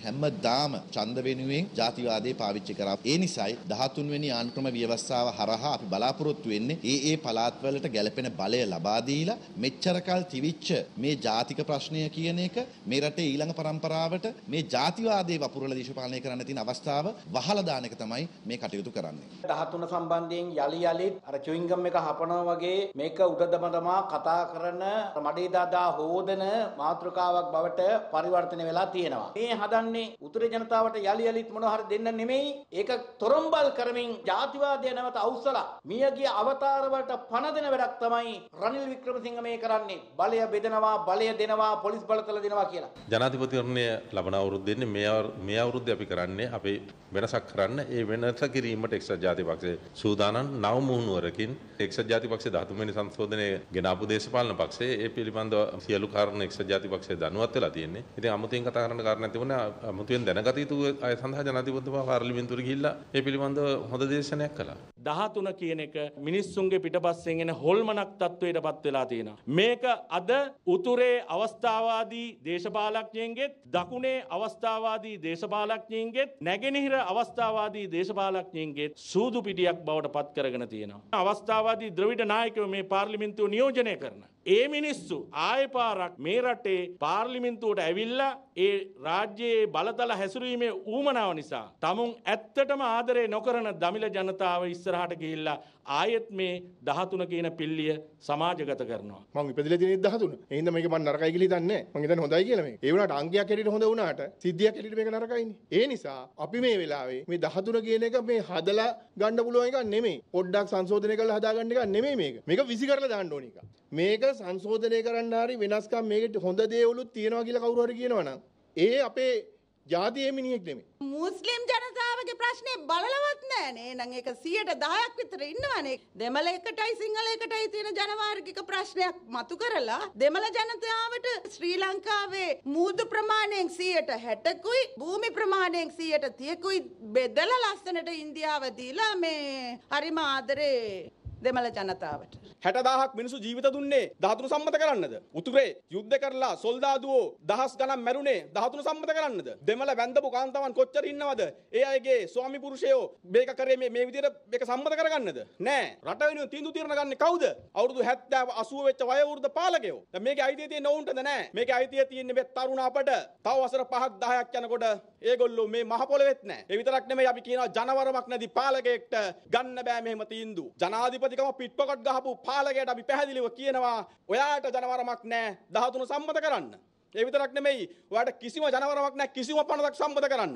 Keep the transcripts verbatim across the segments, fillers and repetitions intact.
හැමදාම ඡන්ද වෙනුවෙන් ජාතිවාදයේ පාවිච්චි කරා. ඒ නිසායි දහතුන් වෙනි ආණ්ඩුක්‍රම ව්‍යවස්ථාව හරහා අපි බලාපොරොත්තු වෙන්නේ ඒ ඒ පළාත්වලට ගැළපෙන බලය ලබා දීලා මෙච්චර කල් තිවිච්ච මේ ජාතික ප්‍රශ්නය කියන එක මේ රටේ ඊළඟ පරම්පරාවට මේ ජාතිවාදයේ වපුරලා දේශපාලනය කරන්න තියෙන අවස්ථාව වහලා දාන එක තමයි මේ කටයුතු කරන්නේ. දහතුන සම්බන්ධයෙන් යලි යලිත් අර චුයින්ගම් එක හපනවා වගේ මේක උඩදම තමා කතා කරන මඩේ දාදා හොදන මාතෘකාවක් බවට පරිවර්තනය වෙලා තියෙනවා. මේ හදන්නේ උතුරේ ජනතාවට යලි යලිත් මොනවා හරි දෙන්න නෙමෙයි. ඒක තොරම්බල් කරමින් ජාතිවාදය නැවත අවුස්සලා මියගිය අවතාර වලට පණ දෙන වැඩක් තමයි රනිල් වික්‍රමසිංහ මේ කරන්නේ. බලය බෙදනවා, බලය දෙනවා, පොලිස් බලතල දෙනවා කියලා. ජනාධිපතිවරණය ලබන අවුරුද්දෙන්නේ මේ මේ අවුරුද්දේ අපි කරන්නේ අපි වෙනසක් කරන්න. ඒ වෙනස කිරීමට එක්සත් ජාතික පක්ෂය සූදානම් නව මුහුණුවරකින් එක්සත් ජාතික පක්ෂයේ දහතුන් වෙනි සංශෝධනයේ ගෙන ආපු දේශපාලන පක්ෂයේ ඒ පිළිබඳව සියලු කාරණා එක්සත් ජාතික පක්ෂය දැනුවත් වෙලා තියෙන්නේ. ඉතින් අමුතුවෙන් කතා කරන්න කාරණා තිබුණා අමුතුවෙන් දැනගත යුතු අය සඳහා ජනාධිපතිතුමා පාර්ලිමේන්තුවට ගිහිල්ලා ඒ පිළිබඳව හොඳ දේශනයක් කළා. දහතුන කියන එක මිනිස්සුන්ගේ පිටපස්සෙන් එන හොල්මනක් තත්වයටපත් වෙලා තියෙනවා. මේක අද උතුරේ අවස්ථාවාදී දේශපාලඥයින්ගෙත් දකුණේ අවස්ථාවාදී දේශපාලඥයින්ගෙත් නැගෙනහිර අවස්ථාවාදී දේශපාලඥයින්ගෙත් සූදු පිටියක් බවට පත් කරගෙන තියෙනවා. අවස්ථාවාදී ද්‍රවිඩ නායකයෝ මේ පාර්ලිමේන්තුව නියෝජනය කරන ඒ මිනිස්සු ආයෙ පාරක් මේ රටේ පාර්ලිමේන්තුවට ඇවිල්ලා ඒ රාජ්‍යයේ බලතල හැසිරීමේ ඌමනාව නිසා තමුන් ඇත්තටම ආදරේ නොකරන දමිළ ජනතාව ඉස්සරහට ගිහිල්ලා ආයෙත් මේ දහතුන කියන පිල්ලිය සමාජගත කරනවා. මම ඉපදෙලා තියෙන්නේ දහතුන. ඒ හින්දා මේක මම නරකයි කියලා හිතන්නේ නැහැ. මම හිතන්නේ හොඳයි කියලා මේක. ඒ වුණාට අංගයක් හැටියට හොඳ වුණාට සිද්ධියක් හැටියට මේක නරකයිනේ. ඒ නිසා අපි මේ වෙලාවේ මේ දහතුන කියන එක මේ හදලා ගන්න පුළුවන් එකක් නෙමෙයි. පොඩ්ඩක් සංශෝධනය කරලා හදාගන්න එකක් නෙමෙයි මේක. මේක විසි කරලා දාන්න ඕන එකක්. මේක සංශෝධනය කරන්න හරි වෙනස්කම් මේකට හොඳ දේවලුත් තියෙනවා කියලා කවුරු හරි කියනවනම් ඒ අපේ ජාතියේ මිනිහෙක් නෙමෙයි. මුස්ලිම් ජනතාවගේ ප්‍රශ්නේ බලලවත් නෑනේ. එහෙනම් ඒක සියයට දහයක් විතර ඉන්නවනේ. දෙමළ එකටයි සිංහල එකටයි තියෙන ජනවාර්ගික ප්‍රශ්නයක් මතු කරලා දෙමළ ජනතාවට ශ්‍රී ලංකාවේ මූදු ප්‍රමාණයෙන් සියයට හැටකුයි භූමි ප්‍රමාණයෙන් සියයට තිහකුයි බෙදලා ලස්සනට ඉන්දියාව දීලා මේ හරිම ආදරේ දෙමළ ජනතාවට හැට දහසක් මිනිස්සු ජීවිත දුන්නේ දහතුන සම්මත කරන්නද? උතුරේ යුද්ධ කරලා සොල්දාදුවෝ දහස් ගණන් මැරුණේ දහතුන සම්මත කරන්නද? දෙමළ වැන්දපු කාන්තාවන් කොච්චර ඉන්නවද? ඒ අයගේ ස්වාමි පුරුෂයෝ මේක කරේ මේ මේ විදිහට මේක සම්මත කරගන්නද? නෑ. රට වෙනුවෙන් තීන්දුව తీරන ගන්නේ කවුද? අවුරුදු හැත්තෑ අසූව වෙච්ච වයෝවෘද්ධ පාලකයෝ. දැන් මේකේ අයිතිය තියෙන්නේ ඔවුන්ටද නෑ. මේකේ අයිතිය තියෙන්නේ මේ තරුණ අපට. තව වසර පහක් දහයක් යනකොට ඒගොල්ලෝ මේ මහ පොළොවෙත් නෑ. ඒ විතරක් නෙමෙයි අපි කියනවා ජනවරමක් නැති පාලකයෙක්ට ගන්න බෑ මෙහෙම තීන්දුව. ජනාධිපතිකම පිට්පොකට් ගහපු පාලකයට අපි පැහැදිලිව කියනවා ඔයාට ජනවරමක් නැහැ දහතුන සම්මත කරන්න. ඒ විතරක් නෙමෙයි ඔයාට කිසිම ජනවරමක් නැහැ කිසිම පනතක් සම්මත කරන්න.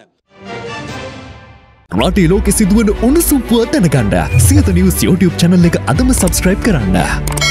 රටේ ලෝකෙ සිදුවන උණුසුම් පුවත් දැනගන්න සියත නිවුස් YouTube channel එක අදම subscribe කරන්න.